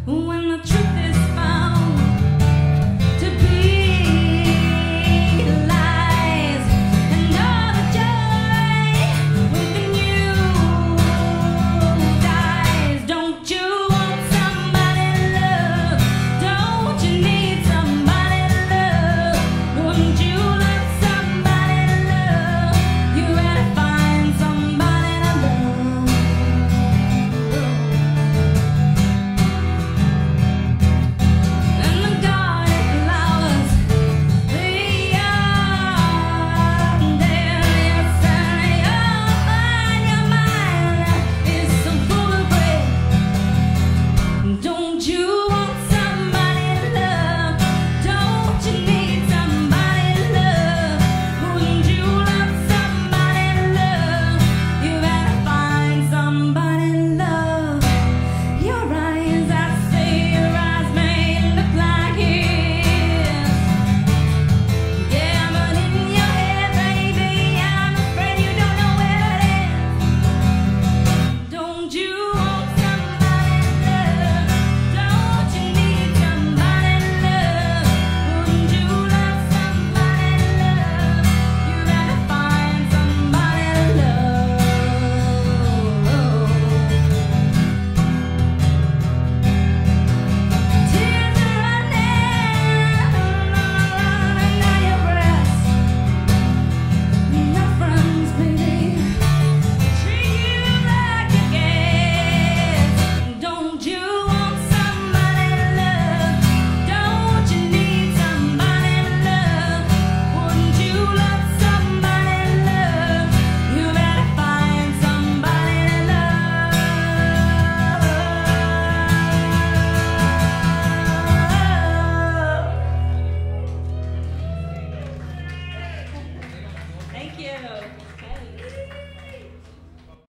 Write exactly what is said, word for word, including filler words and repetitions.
when the truth is found to be lies, and all the joy within you dies. Don't you want somebody to love? Don't you need somebody to love? Wouldn't you love somebody to love? You gotta find somebody to love. And the garden flowers, they are there, yes, and your mind, your mind is so full of gray. Don't you want somebody to love? Don't you need somebody to love? Wouldn't you love somebody to love? You gotta find somebody to love. Your eyes, I say, your eyes may look like his. Yeah, but in your head, baby, I'm afraid you don't know where it is. Don't you want somebody to love? Don't you need somebody to love? Wouldn't you love somebody to love? You gotta find somebody to love. Tears are running, running down your breast. Your friends, baby, treat you like a guest. Don't you want somebody to love? Don't you need somebody to love? Wouldn't you love somebody to love? You better find somebody to love. Thank you.